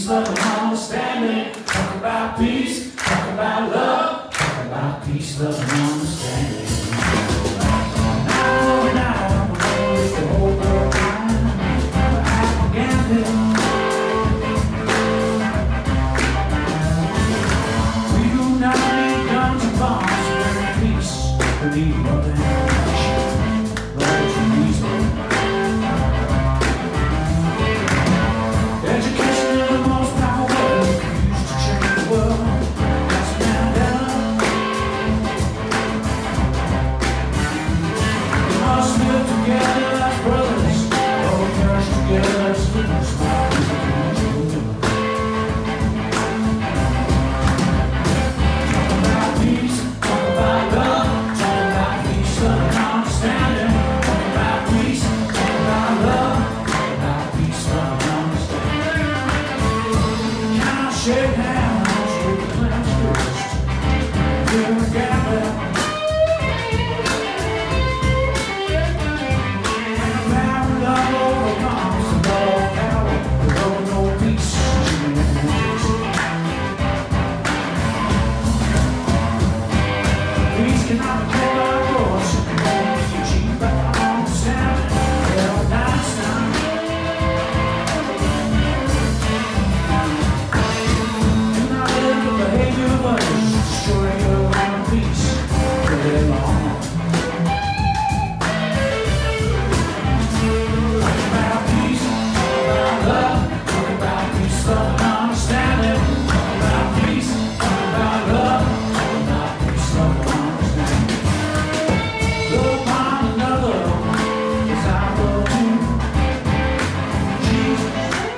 peace, love, and understanding. Talk about peace, talk about love. Talk about peace, love, and understanding. Now, I'm gonna make the whole world mine. I'm gambling. We do not need guns and bombs. We need peace. We need love and passion. Love is reason. Education is the most powerful weapon used to change the world. That's Mandela. We must live together as brothers. All perish together as students. Talk about peace, talk about love. Talk about peace, love, and understanding. Talk about peace, talk about love. Talk about peace, love, and understanding. Shake hands with the clenched fist. We're together. And found love overcomes the love power. With no peace, peace cannot control our course. It can only be achieved by understanding. Well, that's time. Behavior of others, destroy your own peace for very long. Talk about peace, talk about love. Talk about peace, love, and understanding. Talk about peace, talk about love. Talk about peace, love, and understanding. Love one another as I love you. Jesus.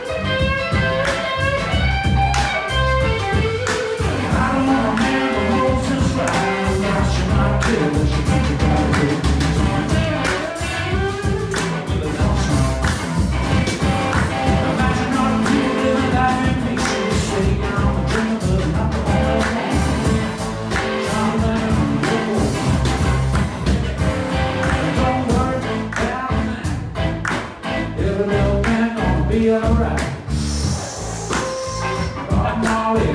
Be alright. I'm all in.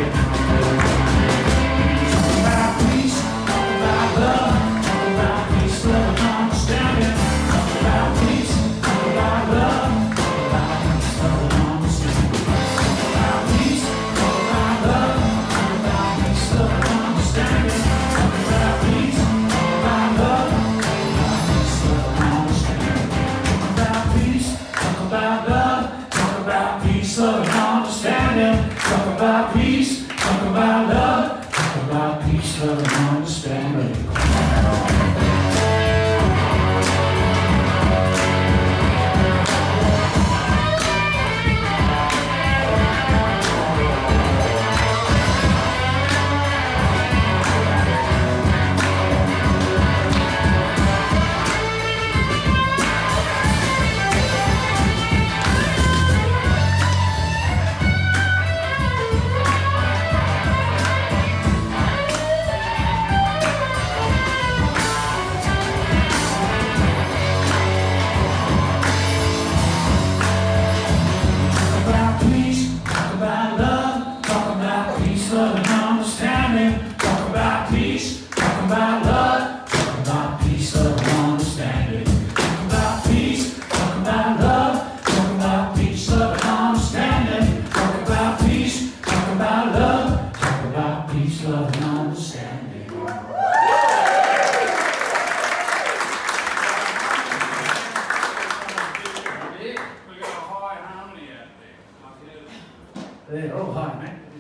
Talk about peace, talk about love. Talk about peace, love, and understanding. Talk about peace, talk about love. Talk about peace, love, and understanding. Talk about peace, talk about love. Talk about peace, love, and understanding. Talk about peace, talk about love. Talk about peace, love, and understanding. Talk about peace, talk about love. Talk about peace, love, and understanding. Talk about peace, talk about love. Talk about peace, love, and understanding. Love and understanding. Talk about peace, talk about love. Talk about peace, love, and understanding. Talk about peace, talk about love. Talk about peace, love, and understanding. Talk about peace, talk about love. Talk about peace, love, and understanding. We got a high harmony out there. Oh, hi, man.